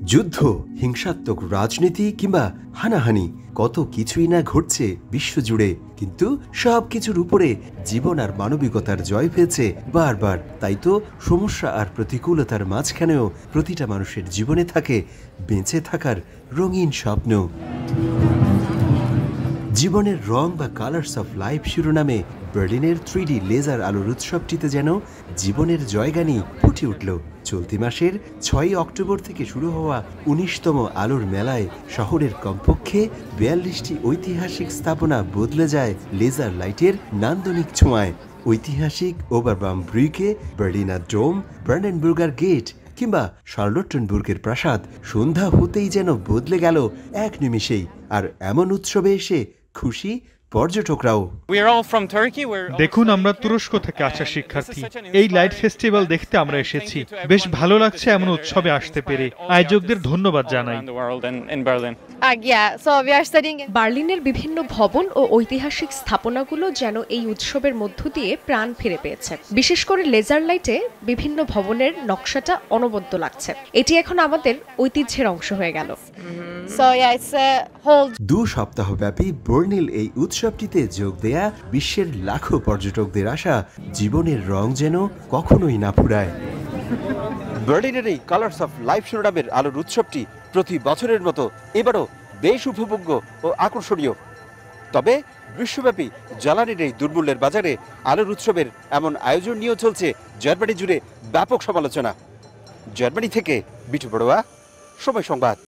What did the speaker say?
যুদ্ধ, হিংসাত্মক রাজনীতি কিংবা হানাহানি কত কিছুই না ঘটছে বিশ্বজুড়ে, কিন্তু সবকিছুর উপরে জীবন আর মানবিকতার জয় পেয়েছে বারবার। তাই তো সমস্যা আর প্রতিকূলতার মাঝখানেও প্রতিটা মানুষের জীবনে থাকে বেঁচে থাকার রঙিন স্বপ্ন। জীবনের রং বা কালার্স অফ লাইফ শিরোনামে বার্লিনের 3D লেজার আলোর উৎসবটিতে যেন জীবনের জয়গানি ফুটে উঠল। চলতি মাসের 6 অক্টোবর থেকে শুরু হওয়া 19তম আলোর মেলায় শহরের কমপক্ষে 42টি ঐতিহাসিক স্থাপনা বদলে যায় লেজার লাইটের নান্দনিক ছোঁয়ায়। ঐতিহাসিক ওবারবাম ব্রুইকে, বার্লিনার ডোম, ব্রান্ডেনবুর্গার গেট কিংবা শার্লটনবুর্গের প্রাসাদ সন্ধ্যা হতেই যেন বদলে গেল এক নিমিষেই। আর এমন উৎসবে এসে খুশি পর্যটকরাও। দেখুন, আমরা তুরস্ক থেকে আসা শিক্ষার্থী। এই লাইট ফেস্টিভ্যাল দেখতে আমরা এসেছি। বেশ ভালো লাগছে এমন উৎসবে আসতে পেরে। আয়োজকদের ধন্যবাদ জানাই। বার্লিনের বিভিন্ন ভবন ও ঐতিহাসিক স্থাপনাগুলো যেন এই উৎসবের মধ্য দিয়ে প্রাণ ফিরে পেয়েছে। বিশেষ করে লেজার লাইটে বিভিন্ন ভবনের নকশাটা অনবদ্য লাগছে। এটি এখন আমাদের ঐতিহ্যের অংশ হয়ে গেল। 2 সপ্তাহব্যাপী বর্নিল এই উৎসবটিতে যোগ দেয়া বিশ্বের লাখো পর্যটকদের আশা জীবনের রং যেন কখনোই না ফুরায়। বার্লিনের এই কালার্স অফ লাইফ শিরোনামের আলোর উৎসবটি প্রতি বছরের মতো এবারও বেশ উপভোগ্য ও আকর্ষণীয়। তবে বিশ্বব্যাপী জ্বালানির এই দুর্মূল্যের বাজারে আলোর উৎসবের এমন আয়োজন নিয়েও চলছে জার্মানি জুড়ে ব্যাপক সমালোচনা। জার্মানি থেকে বিটু বড়ুয়া, সময় সংবাদ।